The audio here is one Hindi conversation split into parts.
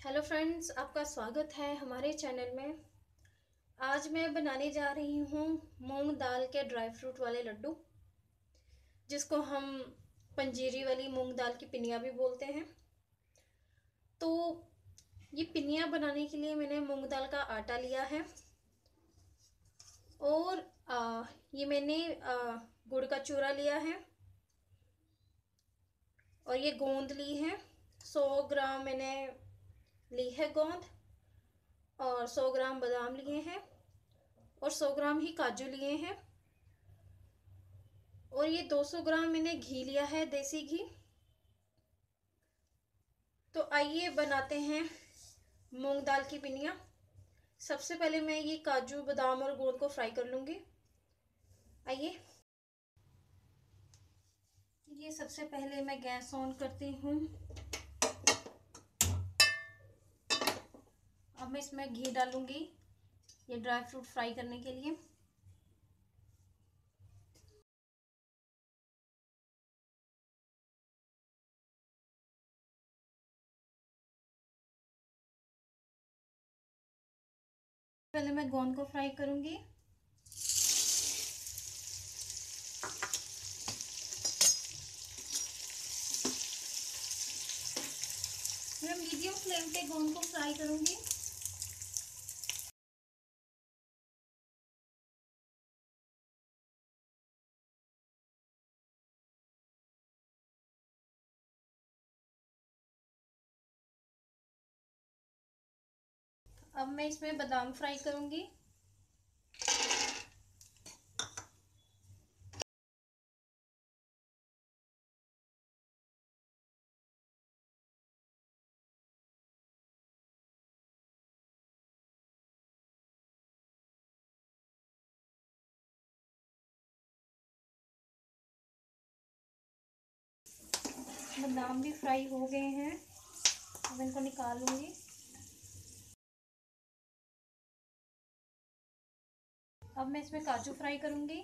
हेलो फ्रेंड्स, आपका स्वागत है हमारे चैनल में। आज मैं बनाने जा रही हूँ मूंग दाल के ड्राई फ्रूट वाले लड्डू, जिसको हम पंजीरी वाली मूंग दाल की पिनिया भी बोलते हैं। तो ये पिनिया बनाने के लिए मैंने मूंग दाल का आटा लिया है और ये मैंने गुड़ का चूरा लिया है और ये गोंद ली है। 100 ग्राम मैंने ली है गोंद और 100 ग्राम बादाम लिए हैं और 100 ग्राम ही काजू लिए हैं और ये 200 ग्राम मैंने घी लिया है, देसी घी। तो आइए बनाते हैं मूंग दाल की पिनिया। सबसे पहले मैं ये काजू बादाम और गोंद को फ्राई कर लूँगी। आइए, ये सबसे पहले मैं गैस ऑन करती हूँ। अब मैं इसमें घी डालूँगी ये ड्राई फ्रूट फ्राई करने के लिए। पहले मैं गोंद को फ्राई करूँगी। मैं मीडियम फ्लेम पे गोंद को फ्राई करूँगी। अब मैं इसमें बादाम फ्राई करूँगी। बादाम भी फ्राई हो गए हैं, अब इनको निकाल लूँगी। अब मैं इसमें काजू फ्राई करूँगी।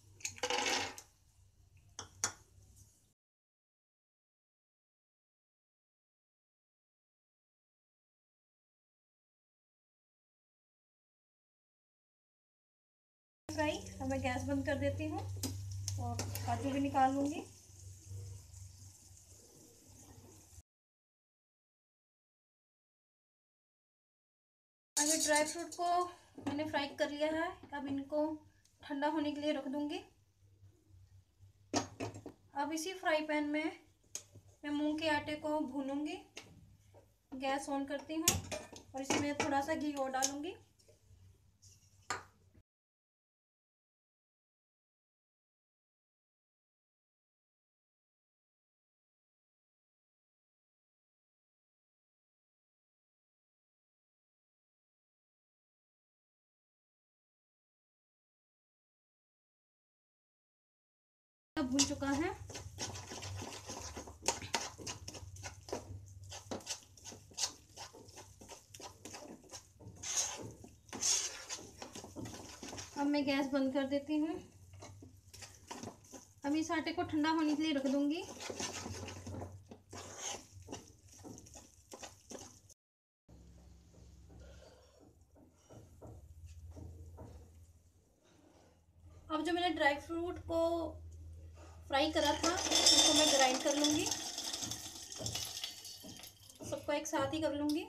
फ्राई, अब मैं गैस बंद कर देती हूँ और काजू भी निकाल लूँगी। अभी ड्राई फ्रूट को मैंने फ्राई कर लिया है, अब इनको ठंडा होने के लिए रख दूँगी। अब इसी फ्राई पैन में मैं मूंग के आटे को भूनूंगी। गैस ऑन करती हूँ और इसमें थोड़ा सा घी और डालूंगी। अब भून चुका है। अब मैं गैस बंद कर देती हूँ। अब इस आटे को ठंडा होने के लिए रख दूंगी। अब जो मैंने ड्राई फ्रूट को फ्राई करा था उसको मैं ग्राइंड कर लूंगी, सबको एक साथ ही कर लूंगी।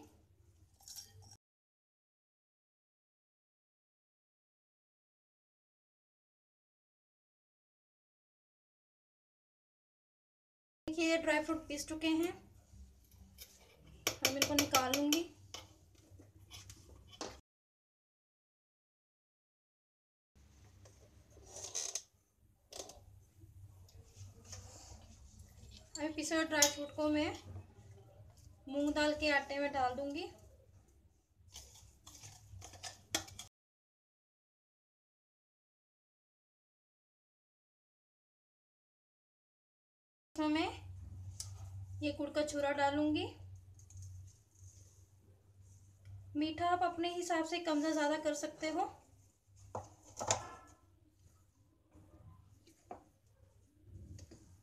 देखिए, ये ड्राई फ्रूट पीस चुके हैं, अब इनको निकाल लूंगी। अभी पिसे हुए ड्राई फ्रूट को मैं मूंग दाल के आटे में डाल दूंगी। इसमें मैं ये गुड़ का चूरा डालूंगी। मीठा आप अपने हिसाब से कम या ज़्यादा कर सकते हो।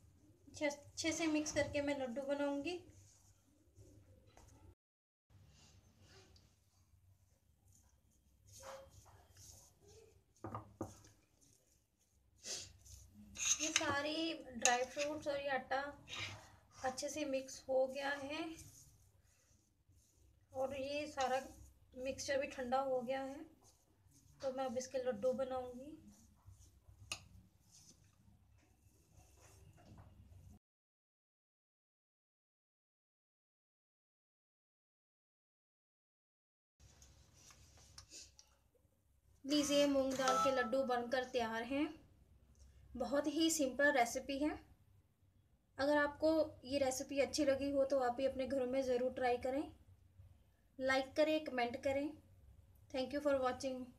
अच्छे से मिक्स करके मैं लड्डू बनाऊंगी। फ्रूट्स और ये आटा अच्छे से मिक्स हो गया है और ये सारा मिक्सचर भी ठंडा हो गया है। तो मैं अब इसके लड्डू बनाऊंगी। लीजिए, मूंग दाल के लड्डू बनकर तैयार हैं। बहुत ही सिंपल रेसिपी है। अगर आपको ये रेसिपी अच्छी लगी हो तो आप भी अपने घरों में ज़रूर ट्राई करें। लाइक करें, कमेंट करें। Thank you for watching.